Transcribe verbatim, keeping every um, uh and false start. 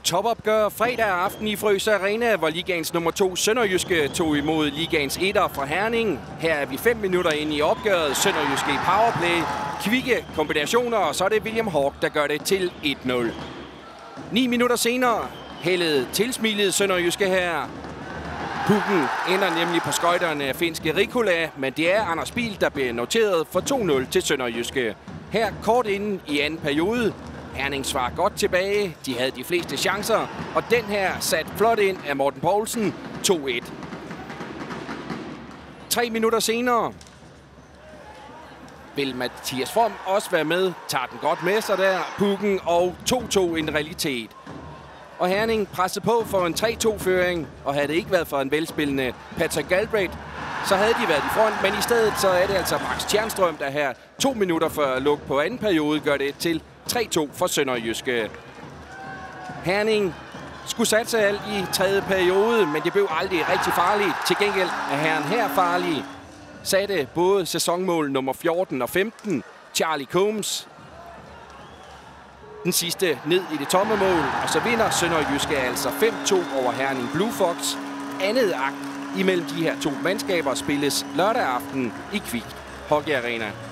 Topopgør fredag aften i Frøs Arena, hvor ligaens nummer to Sønderjyske tog imod ligaens etter fra Herning. Her er vi fem minutter inde i opgøret. Sønderjyske i powerplay, kvikke kombinationer, og så er det William Hawk, der gør det til et nul. Ni minutter senere hældet tilsmilede Sønderjyske her. Pucken ender nemlig på skøjterne af finske Rikola, men det er Anders Biel, der bliver noteret for to nul til Sønderjyske. Her kort inden i anden periode. Herning svarer godt tilbage. De havde de fleste chancer, og den her sat flot ind af Morten Poulsen. to et. Tre minutter senere vil Mathias From også være med. Tager den godt med sig der. Pucken og to to en realitet. Og Herning pressede på for en tre to-føring, og havde det ikke været for en velspillende Patrick Galbraith, så havde de været i front, men i stedet så er det altså Max Tjernstrøm, der her to minutter før luk på anden periode gør det til tre to for Sønderjyske. Herning skulle satse alt i tredje periode, men det blev aldrig rigtig farligt. Til gengæld er Herren her farlig. Satte både sæsonmål nummer fjorten og femten, Charlie Combs. Den sidste ned i det tomme mål, og så vinder Sønderjyske altså fem to over Herning Blue Fox. Andet akt imellem de her to mandskaber spilles lørdag aften i Kvik Hockey Arena.